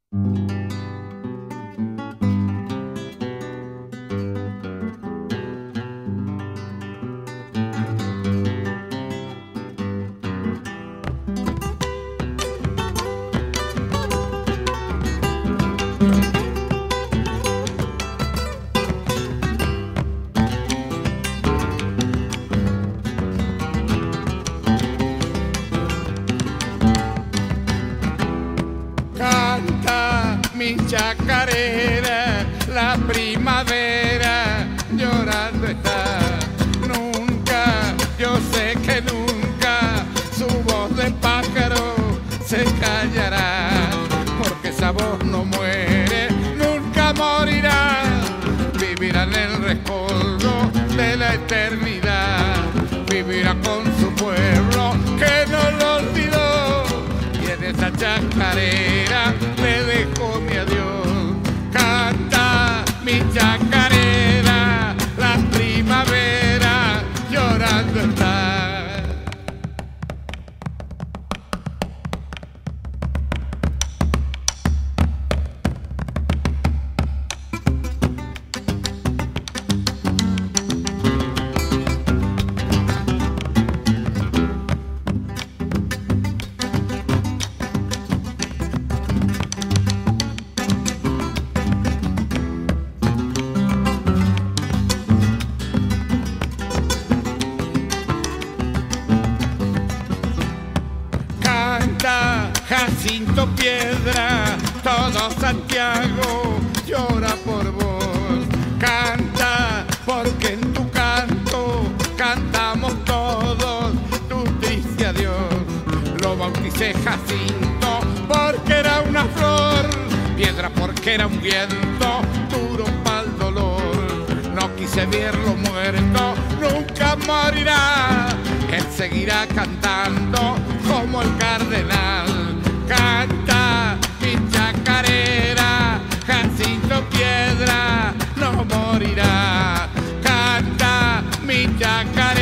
Canta mi chacarera, la primavera llorando está. Nunca, yo sé que nunca, su voz de pájaro se callará, porque esa voz no muere, nunca morirá, vivirá en el rescoldo de la eternidad, vivirá con su pueblo que no lo olvidó, y en esa chacarera le dejo mi adiós. Canta mi chacarera, la primavera llorando está. Jacinto Piedra, todo Santiago llora por vos. Canta, porque en tu canto cantamos todos tu triste adiós. Lo bauticé Jacinto porque era una flor, Piedra porque era un viento duro pa'l dolor. No quise verlo muerto, nunca morirá, él seguirá cantando como el cardenal. Canta mi chacarera, Jacinto Piedra no morirá. Canta mi chacarera.